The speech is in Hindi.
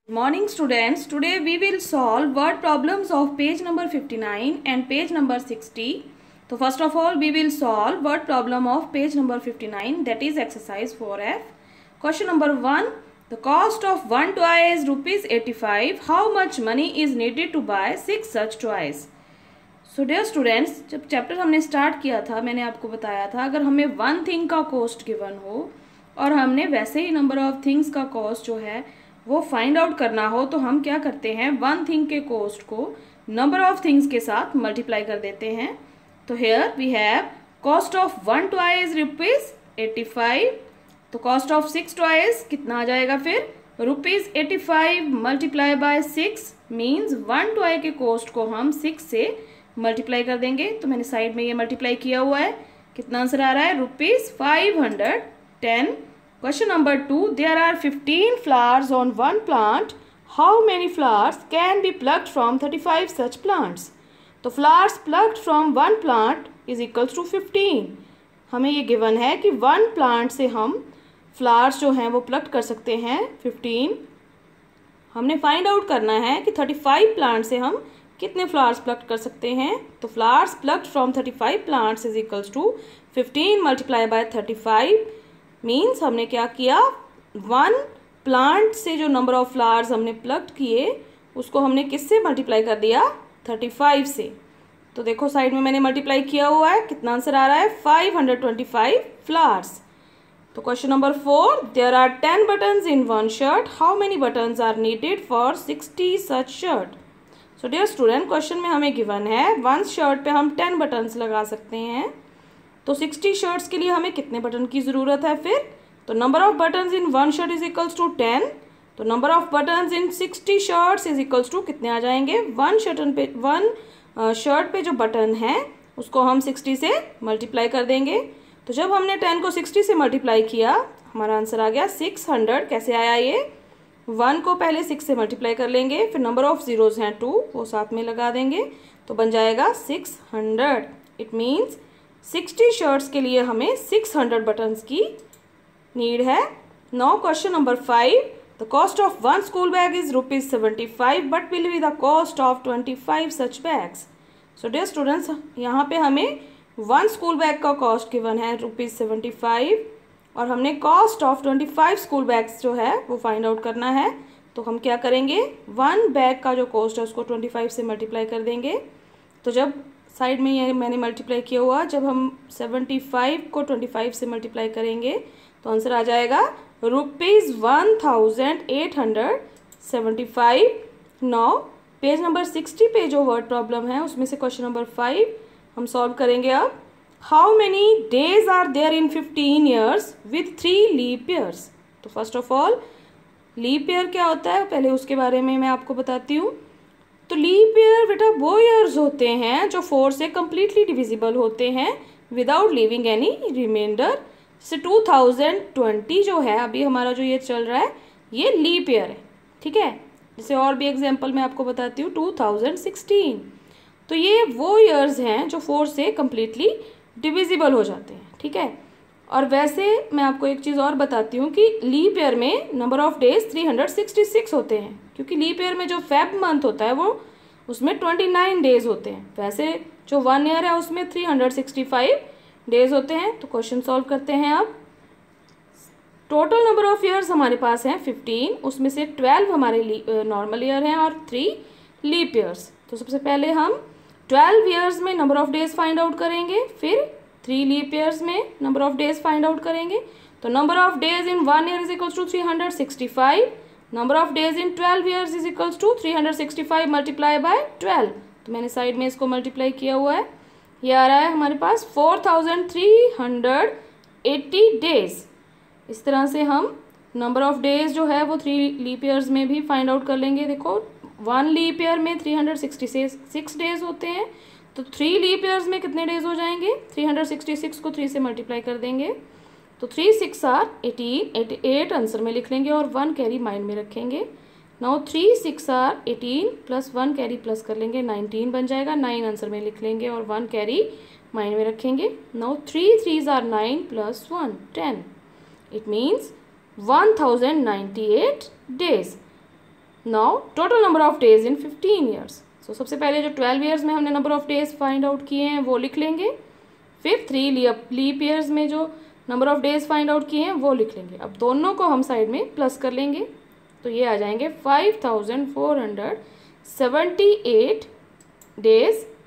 Morning students, today we will solve word problems of page number 59 and page number 60. So first of all we will solve word problem of page number 59, that is exercise 4F. Question number 1. The cost of one toy is rupees 85. How much money is needed to buy 6 such toys? So dear students, जब चैप्टर हमने स्टार्ट किया था मैंने आपको बताया था अगर हमें वन थिंग का कॉस्ट गिवन हो और हमने वैसे ही नंबर ऑफ थिंग्स का कॉस्ट जो है वो फाइंड आउट करना हो तो हम क्या करते हैं, वन थिंग के कॉस्ट को नंबर ऑफ थिंग्स के साथ मल्टीप्लाई कर देते हैं. तो here we have cost of one toy is rupees 85. तो कॉस्ट ऑफ 6 टॉयज कितना आ जाएगा फिर, rupees 85 multiply by 6 means one toy के कॉस्ट को हम 6 से मल्टीप्लाई कर देंगे. तो मैंने साइड में ये मल्टीप्लाई किया हुआ है. कितना आंसर आ रहा है, rupees 510. Question number 2. There are 15 flowers on one plant. How many flowers can be plucked from 35 such plants? तो flowers plucked from one plant is equals to 15. हमें ये गिवन है कि वन प्लांट से हम फ्लावर्स जो हैं वो प्लक्ट कर सकते हैं 15. हमने फाइंड आउट करना है कि 35 प्लांट से हम कितने फ्लावर्स प्लक्ट कर सकते हैं. तो flowers plucked from 35 plants is equals to 15 multiply by 35 means हमने क्या किया, वन प्लांट से जो नंबर ऑफ फ्लावर्स हमने प्लक्ट किए उसको हमने किससे मल्टीप्लाई कर दिया, 35 से. तो देखो साइड में मैंने मल्टीप्लाई किया हुआ है. कितना आंसर आ रहा है, 525 फ्लावर्स. तो question number 4. There are 10 buttons in one shirt. How many buttons are needed for 60 such shirt? So dear student, question में हमें गिवन है वन शर्ट पे हम 10 बटन्स लगा सकते हैं. तो 60 शर्ट्स के लिए हमें कितने बटन की ज़रूरत है फिर. तो number of buttons in one shirt is equals to 10. तो number of buttons in 60 shirts is equals to कितने आ जाएंगे, वन शर्ट पे जो बटन है उसको हम 60 से मल्टीप्लाई कर देंगे. तो जब हमने 10 को 60 से मल्टीप्लाई किया हमारा आंसर आ गया 600. कैसे आया ये, 1 को पहले 6 से मल्टीप्लाई कर लेंगे, फिर नंबर ऑफ ज़ीरोज़ हैं 2 वो साथ में लगा देंगे तो बन जाएगा 600. इट मीन्स 60 शर्ट्स के लिए हमें 600 बटन्स की नीड है. Now question number 5. The cost of one school bag is rupees 75 but will be the cost of 25 such bags. So dear students, यहाँ पे हमें वन स्कूल बैग का कॉस्ट गिवन है रुपीज 75 और हमने कॉस्ट ऑफ 25 स्कूल बैग्स जो है वो फाइंड आउट करना है. तो हम क्या करेंगे, वन बैग का जो कॉस्ट है उसको 25 से मल्टीप्लाई कर देंगे. तो जब साइड में ये मैंने मल्टीप्लाई किया हुआ, जब हम 75 को 25 से मल्टीप्लाई करेंगे तो आंसर आ जाएगा रुपीज़ 1875. नाउ पेज नंबर 60 पे जो वर्ड प्रॉब्लम है उसमें से क्वेश्चन नंबर 5 हम सॉल्व करेंगे. अब how many days are there in 15 years with 3 leap years? तो first of all leap year क्या होता है पहले उसके बारे में मैं आपको बताती हूँ. तो लीप ईयर बेटा वो ईयर्स होते हैं जो 4 से कम्प्लीटली डिविजिबल होते हैं विदाउट लीविंग एनी रिमाइंडर. जैसे 2020 जो है अभी हमारा जो ये चल रहा है ये लीप ईयर है, ठीक है. जैसे और भी एग्जांपल मैं आपको बताती हूँ 2016. तो ये वो ईयर्स हैं जो 4 से कम्प्लीटली डिविजिबल हो जाते हैं, ठीक है. और वैसे मैं आपको एक चीज़ और बताती हूँ कि लीप ईयर में नंबर ऑफ डेज 366 होते हैं क्योंकि लीप ईयर में जो फेब मंथ होता है वो उसमें 29 डेज होते हैं. वैसे जो 1 ईयर है उसमें 365 डेज होते हैं. तो क्वेश्चन सॉल्व करते हैं. अब टोटल नंबर ऑफ ईयर्स हमारे पास हैं 15, उसमें से 12 हमारे नॉर्मल ईयर हैं और 3 लीप ईयर्स. तो सबसे पहले हम 12 ईयर्स में number of days find out करेंगे, फिर 3 लीप ईयर्स में number of days find out करेंगे. तो number of days in 1 year is equals to 365. Number of days in 12 years is equals to 365 multiply by 12. तो मैंने साइड में इसको मल्टीप्लाई किया हुआ है. ये आ रहा है हमारे पास 4380 डेज. इस तरह से हम नंबर ऑफ डेज जो है वो 3 लीप ईयर्स में भी फाइंड आउट कर लेंगे. देखो 1 लीप ईयर में 366 डेज होते हैं तो 3 लीप ईयर्स में कितने डेज हो जाएंगे, 366 को 3 से मल्टीप्लाई कर देंगे तो 3 6 आर 18, 88 आंसर में लिख लेंगे और 1 कैरी माइंड में रखेंगे. Now 3 6 are 18 plus 1 carry plus कर लेंगे 19 बन जाएगा. 9 आंसर में लिख लेंगे और 1 कैरी माइंड में रखेंगे. Now 3 3 are 9 plus 1 10. It means 1098 days. Now total number of days in 15 years. So सबसे पहले जो 12 ईयर्स में हमने number of days find out किए हैं वो लिख लेंगे, फिर 3 लीप ईयर्स में जो number of days find out किए हैं वो लिख लेंगे। अब दोनों को हम साइड में प्लस कर लेंगे, तो ये आ जाएंगे 5478 डेज